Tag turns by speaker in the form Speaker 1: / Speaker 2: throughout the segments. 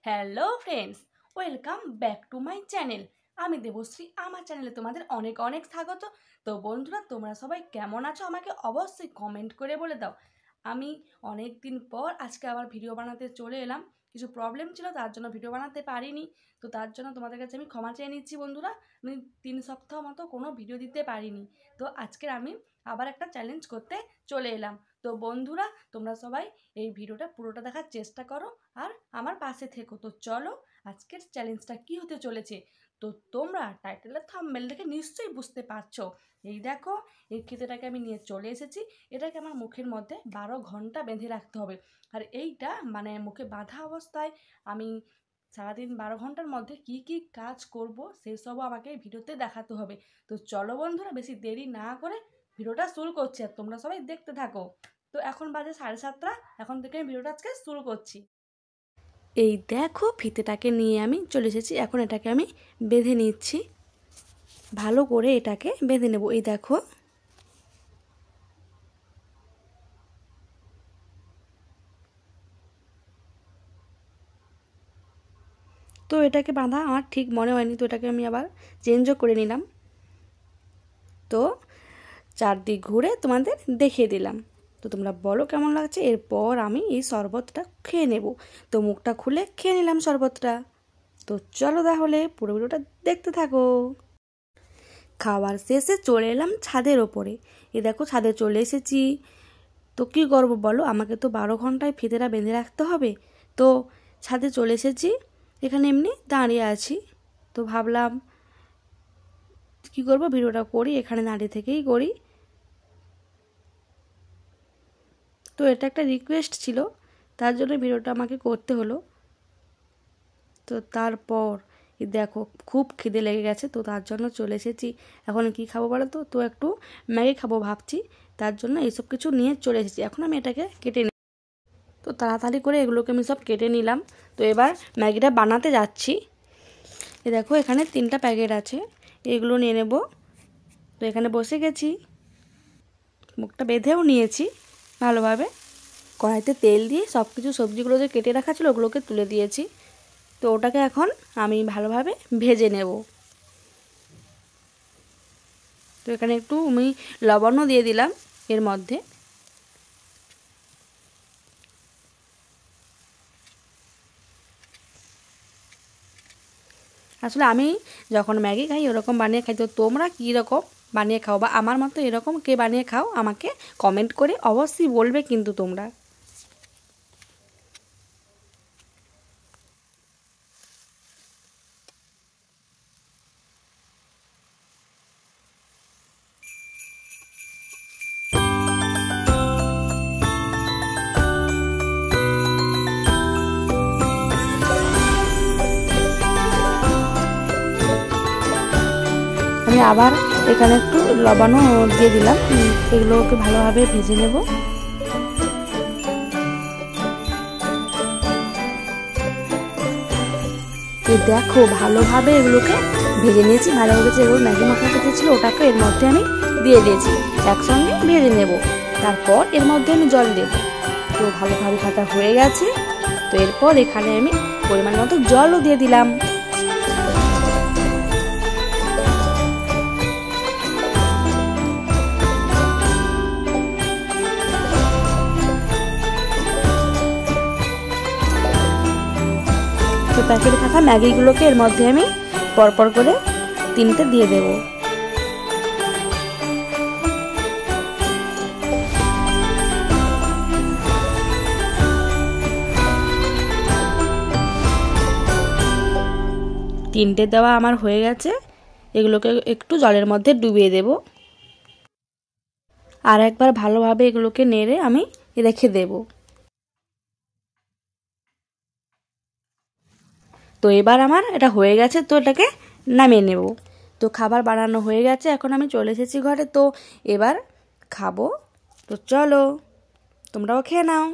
Speaker 1: Hello friends, welcome back to my channel. আমি দেবশ্রী। আমার চ্যানেলে তোমাদের অনেক অনেক স্বাগত। তো বন্ধুরা, তোমরা সবাই কেমন আছো আমাকে অবশ্যই কমেন্ট করে বলে দাও। আমি অনেক দিন পর আজকে আবার ভিডিও বানাতে চলে এলাম। কিছু প্রবলেম ছিল, তার জন্য ভিডিও বানাতে পারিনি। তো তার জন্য তোমাদের কাছে আমি ক্ষমা চেয়ে নিচ্ছি বন্ধুরা। আমি 3 সপ্তাহ মতো কোনো ভিডিও দিতে পারিনি। তো আজকে আমি আবার একটা চ্যালেঞ্জ করতে চলে এলাম। তো বন্ধুরা, তোমরা সবাই এই ভিডিওটা পুরোটা দেখার চেষ্টা করো আর আমার পাশে থেকো। তো চলো, আজকের চ্যালেঞ্জটা কি হতে চলেছে। তো তোমরা টাইটেলের থাম্বনেল দেখে নিশ্চয়ই বুঝতে পারছো। এই দেখো, এই খেতেটাকে আমি নিয়ে চলে এসেছি। এটাকে আমার মুখের মধ্যে 12 ঘন্টা বেঁধে রাখতে হবে। আর এইটা মানে মুখে বাঁধা অবস্থায় আমি সারাদিন 12 ঘন্টার মধ্যে কি কি কাজ করব সেসবও আমাকে ভিডিওতে দেখাতে হবে। তো চলো বন্ধুরা, বেশি দেরি না করে ভিডিওটা শুরু করছি আর তোমরা সবাই দেখতে থাকো। তো এখন বাজে 7:30। এখন থেকে আমি ভিডিওটা আজকে শুরু করছি। এই দেখো, ফিতেটাকে নিয়ে আমি চলে এসেছি। এখন এটাকে আমি বেঁধে নিচ্ছি, ভালো করে এটাকে বেঁধে নেব। এই দেখো, তো এটাকে বাঁধা আমার ঠিক মনে হয়নি, তো এটাকে আমি আবার চেঞ্জও করে নিলাম। তো চারদিক ঘুরে তোমাদের দেখিয়ে দিলাম। তো তোমরা বলো কেমন লাগছে। এরপর আমি এই শরবতটা খেয়ে নেব। তো মুখটা খুলে খেয়ে নিলাম শরবতটা। তো চলো তাহলে পুরো ভিডিওটা দেখতে থাকো। খাওয়ার শেষে চলে এলাম ছাদের ওপরে। এ দেখো, ছাদে চলে এসেছি। তো কী করবো বলো, আমাকে তো 12 ঘন্টায় ফিতেটা বেঁধে রাখতে হবে। তো ছাদে চলে এসেছি, এখানে এমনি দাঁড়িয়ে আছি। তো ভাবলাম কী করবো, ভিডিওটা করি, এখানে দাঁড়িয়ে থেকেই করি। তো এটা একটা রিকোয়েস্ট ছিল, তার জন্য ভিডিওটা আমাকে করতে হলো। তো তারপর দেখো, খুব খিদে লেগে গেছে, তো তার জন্য চলে এসেছি। এখন কি খাবো বলো তো, তো একটু ম্যাগি খাবো ভাবছি। তার জন্য এইসব কিছু নিয়ে চলে এসেছি। এখন আমি এটাকে কেটে নিই। তো তাড়াতাড়ি করে এগুলোকে আমি সব কেটে নিলাম। তো এবার ম্যাগিটা বানাতে যাচ্ছি। এ দেখো, এখানে 3টা প্যাকেট আছে, এগুলো নিয়ে নেব। তো এখানে বসে গেছি, মুখটা বেঁধেও নিয়েছি ভালোভাবে। কড়াইতে তেল দিয়ে সব কিছু সবজিগুলো যে কেটে রাখা ছিল ওগুলোকে তুলে দিয়েছি। তো ওটাকে এখন আমি ভালোভাবে ভেজে নেব। তো এখানে একটু আমি লবণও দিয়ে দিলাম এর মধ্যে। আসলে আমি যখন ম্যাগি খাই ওরকম বানিয়ে খাই। তো তোমরা কী রকম বানিয়ে খাও বা আমার মতো এরকম কে বানিয়ে খাও আমাকে কমেন্ট করে অবশ্যই বলবে কিন্তু তোমরা। আমি আবার এখানে একটু লবণও দিয়ে দিলাম। এগুলোকে ভালোভাবে ভেজে নেব। দেখো, ভালোভাবে এগুলোকে ভেজে নিয়েছি। ভালোভাবে যেগুলো ম্যাগি মশলা কেটেছিল ওটাকে এর মধ্যে আমি দিয়ে দিয়েছি, একসঙ্গে ভেজে নেব। তারপর এর মধ্যে আমি জল দেব। তো ভালোভাবে ভাজা হয়ে গেছে। তো এরপর এখানে আমি পরিমাণ মতো জলও দিয়ে দিলাম। তো প্যাকেটে থাকা ম্যাগিগুলোকে এর মধ্যে আমি পরপর করে 3টে দিয়ে দেব। তিনটে দেওয়া আমার হয়ে গেছে। এগুলোকে একটু জলের মধ্যে ডুবিয়ে দেব। আর একবার ভালোভাবে এগুলোকে নেড়ে আমি রেখে দেব। তো এবার আমার এটা হয়ে গেছে, তো এটাকে নামিয়ে নেব। তো খাবার বানানো হয়ে গেছে, এখন আমি চলে এসেছি ঘরে। তো এবার খাবো। তো চলো, তোমরাও খেয়ে নাও।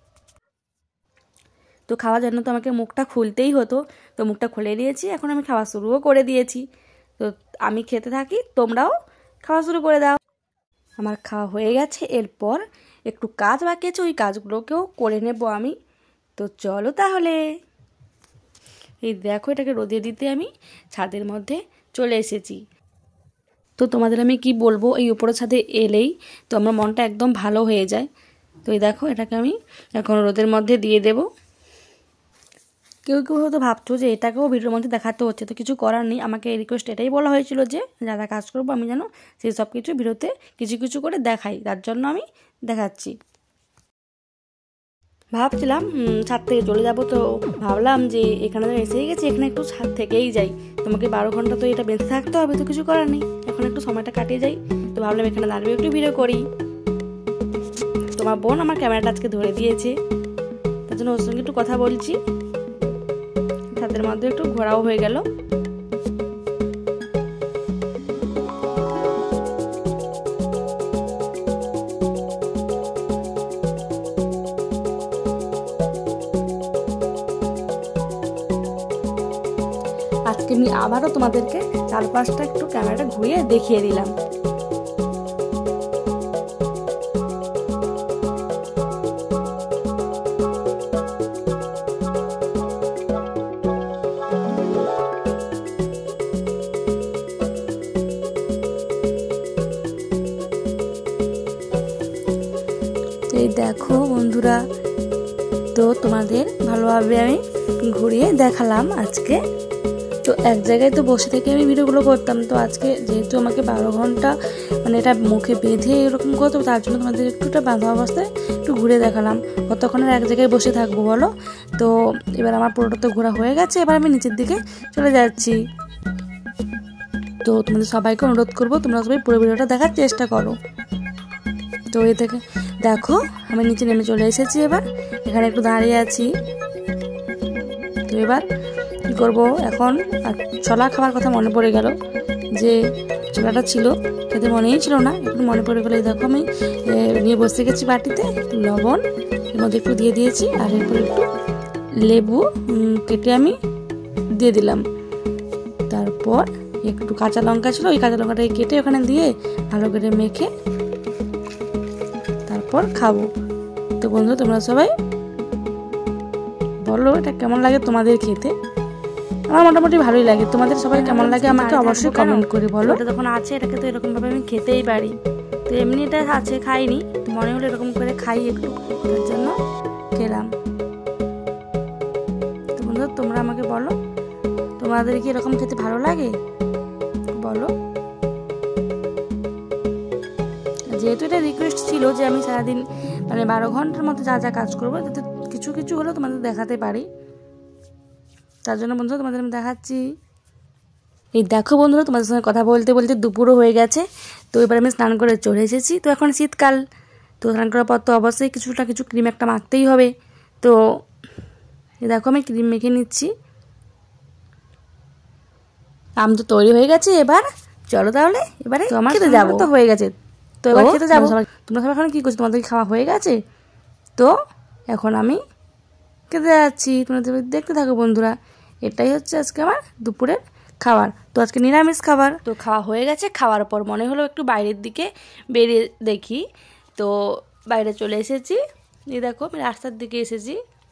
Speaker 1: তো খাওয়ার জন্য তো আমাকে মুখটা খুলতেই হতো, তো মুখটা খুলে দিয়েছি। এখন আমি খাওয়া শুরুও করে দিয়েছি। তো আমি খেতে থাকি, তোমরাও খাওয়া শুরু করে দাও। আমার খাওয়া হয়ে গেছে। এরপর একটু কাজ বাকি আছে, ওই কাজগুলোকেও করে নেব আমি। তো চলো তাহলে। এই দেখো এটাকে রোদে দিতে আমি ছাদের মধ্যে চলে এসেছি। তো তোমাদের আমি কি বলবো, এই উপরের ছাদে এলেই তো আমার মনটা একদম ভালো হয়ে যায়। তো এই দেখো এটাকে আমি এখন রোদের মধ্যে দিয়ে দেব। কেউ কেউ হয়তো ভাবছো যে এটাকেও ভিডিওর মধ্যে দেখাতে হচ্ছে, তো কিছু করার নেই। আমাকে রিকোয়েস্ট এটাই বলা হয়েছিল যে যারা কাজ করবো আমি যেন সেই সব কিছু ভিডিওতে কিছু কিছু করে দেখাই, তার জন্য আমি দেখাচ্ছি। ভাবছিলাম ছাদ থেকে চলে যাব, তো ভাবলাম যে এখানে এসেই গেছি, এখানে একটু ছাদ থেকেই যাই। তোমাকে 12 ঘন্টা তো এটা বেঁচে থাকতে হবে, তো কিছু করার নেই, এখন একটু সময়টা কাটিয়ে যাই। তো ভাবলাম এখানে দাঁড়িয়ে একটু ভিডিও করি। তোমার বোন আমার ক্যামেরাটা আজকে ধরে দিয়েছে, তার জন্য ওর সঙ্গে একটু কথা বলছি। ছাদের মধ্যে একটু ঘোরাও হয়ে গেল। আজকে আমি আবারও তোমাদেরকে চারপাশটা একটু ক্যামেরাটা ঘুরিয়ে দেখিয়ে দিলাম। এই দেখো বন্ধুরা, তো তোমাদের ভালোভাবে আমি ঘুরিয়ে দেখালাম আজকে। তো এক জায়গায় তো বসে থেকে আমি ভিডিওগুলো করতাম, তো আজকে যেহেতু আমাকে 12 ঘন্টা মানে এটা মুখে বেঁধে এরকম করতে, তার জন্য তোমাদের একটুটা বাঁধা অবস্থায় একটু ঘুরে দেখালাম। কতক্ষণ আর এক জায়গায় বসে থাকবো বলো। তো এবার আমার পুরোটা তো ঘোরা হয়ে গেছে, এবার আমি নিচের দিকে চলে যাচ্ছি। তো তোমাদের সবাইকে অনুরোধ করবো তোমরা সবাই পুরো ভিডিওটা দেখার চেষ্টা করো। তো এই থেকে দেখো আমি নিচে নেমে চলে এসেছি, এবার এখানে একটু দাঁড়িয়ে আছি। তো এবার কী করবো, এখন ছোলা খাবার কথা মনে পড়ে গেল, যে ছোলাটা ছিল খেতে মনেই ছিল না, একটু মনে পড়ে গেলো। দেখো আমি নিয়ে বসে গেছি বাটিতে, লবণ এর মধ্যে একটু দিয়ে দিয়েছি, আর এরপর একটু লেবু কেটে আমি দিয়ে দিলাম। তারপর একটু কাঁচা লঙ্কা ছিল, ওই কাঁচা লঙ্কাটাকে কেটে ওখানে দিয়ে ভালো করে মেখে তারপর খাবো। তো বন্ধু তোমরা সবাই বলো এটা কেমন লাগে তোমাদের খেতে। আমার মোটামুটি ভালোই লাগে, তোমাদের সবাই কেমন লাগে আমাকে অবশ্যই কমেন্ট করে বলো। এটা যখন আছে এটাকে তো এরকমভাবে আমি খেতেই পারি, তো এমনি এটা আছে খাইনি, তো মনে হলো এরকম করে খাই একটু, তার জন্য খেলাম। তো বন্ধু তোমরা আমাকে বলো তোমাদের কি এরকম খেতে ভালো লাগে বলো। যেহেতু এটা রিকোয়েস্ট ছিল যে আমি সারাদিন মানে 12 ঘন্টার মধ্যে যা যা কাজ করবো, যাতে কিছু কিছু হলেও তোমাদের দেখাতে পারি, তার জন্য বন্ধুরা তোমাদের আমি দেখাচ্ছি। এই দেখো বন্ধুরা তোমাদের সঙ্গে কথা বলতে বলতে দুপুরও হয়ে গেছে। তো এবার আমি স্নান করে চলে এসেছি। তো এখন শীতকাল, তো স্নান করার পর তো অবশ্যই কিছুটা কিছু ক্রিম একটা মাখতেই হবে। তো এই দেখো আমি ক্রিম মেখে নিচ্ছি। আম তো তৈরি হয়ে গেছে, এবার চলো তাহলে এবারে খেতে যাবো। তো হয়ে গেছে, তো এবার খেতে যাবো। তোমরা সবাই এখন কি করছো, তোমাদের খাওয়া হয়ে গেছে? তো এখন আমি খেতে যাচ্ছি, তোমরা দেখতে থাকো বন্ধুরা। এটাই হচ্ছে আজকে আমার দুপুরের খাবার। তো আজকে নিরামিষ খাবার। তো খাওয়া হয়ে গেছে, খাওয়ার পর মনে হলো একটু বাইরের দিকে বেরিয়ে দেখি, তো বাইরে চলে এসেছি। এই দেখো আমি রাস্তার দিকে এসেছি।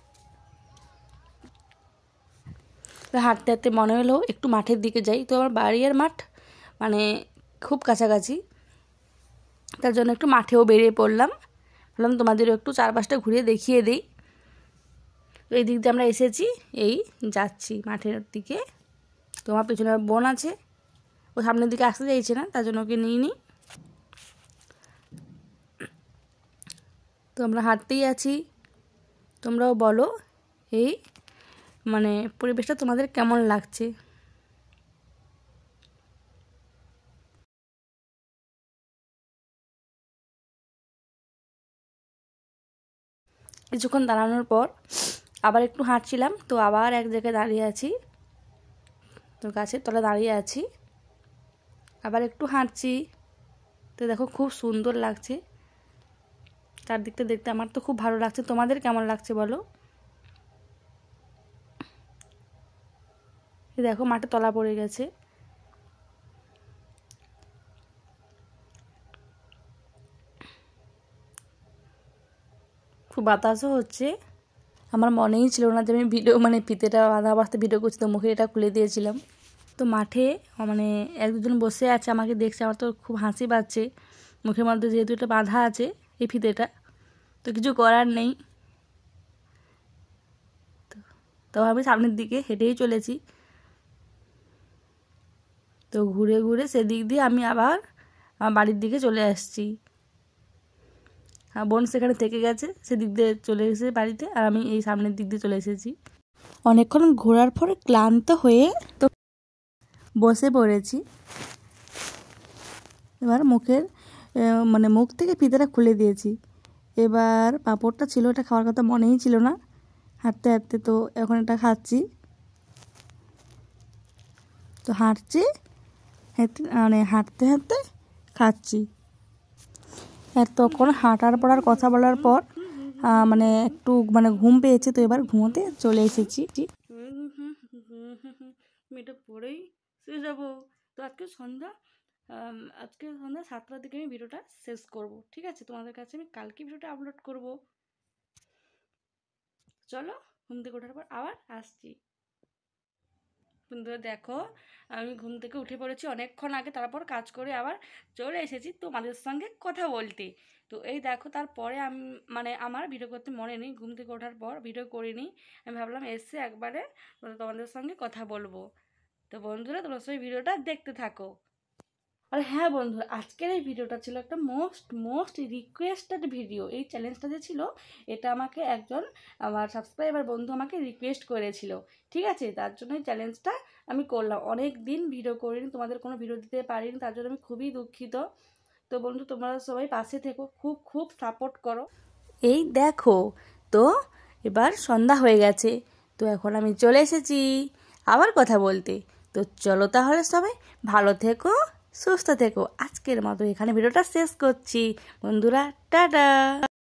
Speaker 1: তো হাঁটতে হাঁটতে মনে হলো একটু মাঠের দিকে যাই। তো আমার বাড়ি আর মাঠ মানে খুব কাছাকাছি, তার জন্য একটু মাঠেও বেরিয়ে পড়লাম। বললাম তোমাদেরও একটু চারপাশটা ঘুরিয়ে দেখিয়ে দিই। তো এই দিক দিয়ে আমরা এসেছি, এই যাচ্ছি মাঠের দিকে। তো আমার পেছনে বোন আছে, ও সামনের দিকে আসতে চাইছে না, তার জন্য ওকে নিই নি। তো আমরা হাঁটতেই আছি। তোমরাও বলো এই মানে পরিবেশটা তোমাদের কেমন লাগছে। কিছুক্ষণ দাঁড়ানোর পর আবার একটু হাঁটছিলাম, তো আবার এক জায়গায় দাঁড়িয়ে আছি, তো গাছের তলায় দাঁড়িয়ে আছি, আবার একটু হাঁটছি। তো দেখো খুব সুন্দর লাগছে চারদিকটা দেখতে, আমার তো খুব ভালো লাগছে। তোমাদের কেমন লাগছে বলো। দেখো মাঠে তলা পড়ে গেছে। খুব বাতাসও হচ্ছে, আমার মনেই ছিল না যে আমি ভিডিও মানে ফিতেটা বাঁধা অবস্থায় ভিডিও করছি, তো মুখে এটা খুলে দিয়েছিলাম। তো মাঠে মানে এক দুজন বসে আছে, আমাকে দেখছে, আমার তো খুব হাসি পাচ্ছে। মুখের মধ্যে যেহেতু এটা বাঁধা আছে এই ফিতেটা, তো কিছু করার নেই। তো আমি সামনের দিকে হেঁটেই চলেছি। তো ঘুরে ঘুরে সেদিক দিয়ে আমি আবার আমার বাড়ির দিকে চলে আসছি। বোন সেখানে থেকে গেছে, সেদিক দিয়ে চলে এসেছে বাড়িতে, আর আমি এই সামনের দিক দিয়ে চলে এসেছি। অনেকক্ষণ ঘোরার পরে ক্লান্ত হয়ে তো বসে পড়েছি। এবার মুখের মানে মুখ থেকে ফিতেটা খুলে দিয়েছি। এবার পাঁপড়টা ছিল, এটা খাওয়ার কথা মনেই ছিল না। হাঁটতে হাঁটতে তো এখন এটা খাচ্ছি। তো মানে হাঁটতে হাঁটতে খাচ্ছি। আর তখন হাঁটার পড়ার কথা বলার পর মানে একটু মানে ঘুম পেয়েছে, তো এবার ঘুমোতে চলে এসেছি। এটা পরেই শুয়ে যাবো। তো আজকে সন্ধ্যা 7টার দিকে আমি ভিডিওটা শেষ করব, ঠিক আছে? তোমাদের কাছে আমি কালকে ভিডিওটা আপলোড করব। চলো, ঘুম থেকে ওঠার পর আবার আসছি। বন্ধুরা দেখো, আমি ঘুম থেকে উঠে পড়েছি অনেকক্ষণ আগে, তারপর কাজ করে আবার চলে এসেছি তোমাদের সঙ্গে কথা বলতে। তো এই দেখো, তারপরে আমি মানে আমার ভিডিও করতে মনে নেই, ঘুম থেকে ওঠার পর ভিডিও করিনি। আমি ভাবলাম এসে একবারে তোমাদের সঙ্গে কথা বলবো। তো বন্ধুরা তোমরা সবাই ভিডিওটা দেখতে থাকো। আর হ্যাঁ বন্ধুরা, আজকের এই ভিডিওটা ছিল একটা মোস্ট রিকোয়েস্টেড ভিডিও। এই চ্যালেঞ্জটা যে ছিল, এটা আমাকে একজন আমার সাবস্ক্রাইবার বন্ধু আমাকে রিকোয়েস্ট করেছিল, ঠিক আছে? তার জন্য এই চ্যালেঞ্জটা আমি করলাম। অনেক দিন ভিডিও করিনি, তোমাদের কোনো ভিডিও দিতে পারিনি, তার জন্য আমি খুবই দুঃখিত। তো বন্ধু, তোমরা সবাই পাশে থেকো, খুব খুব সাপোর্ট করো। এই দেখো, তো এবার সন্ধ্যা হয়ে গেছে, তো এখন আমি চলে এসেছি আবার কথা বলতে। তো চলো তাহলে সবাই ভালো থেকো, সুস্থ থেকো। আজকের মতো এখানে ভিডিওটা শেষ করছি বন্ধুরা, টাটা।